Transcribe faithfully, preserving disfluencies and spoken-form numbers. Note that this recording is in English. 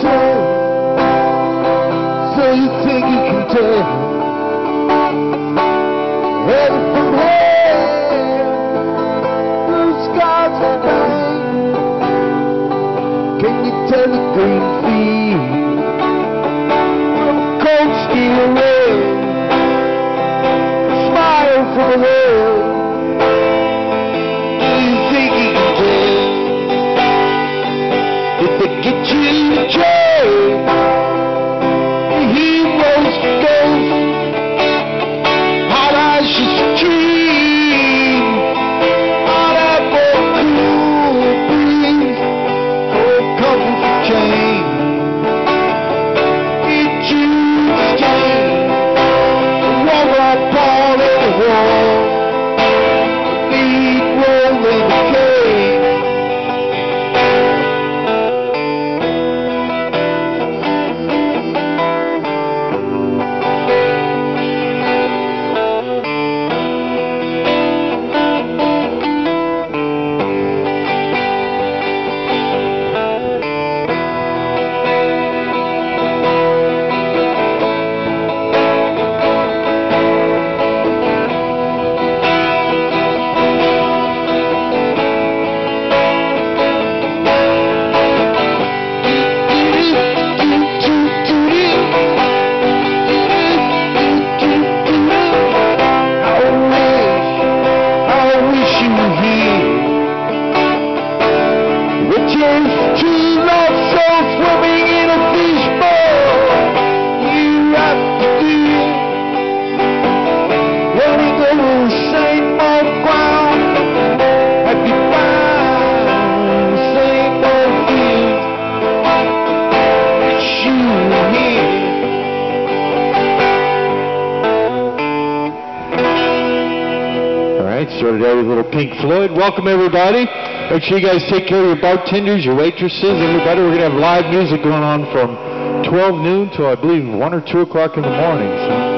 tell? So you think you can tell? Heaven from hell, blue skies and rain. Can you tell the green field from cold steel rail? Smile from hell. Do you think you can tell? Did they get you to jail? The heroes ghost. Hot eyes just dream. Hot apple cool breeze. Cold coffee for change. Did you exchange the war up on the wall? Lead roll in the cave. Started out with a little Pink Floyd. Welcome, everybody. Make sure you guys take care of your bartenders, your waitresses, everybody. We're going to have live music going on from twelve noon till I believe one or two o'clock in the morning. So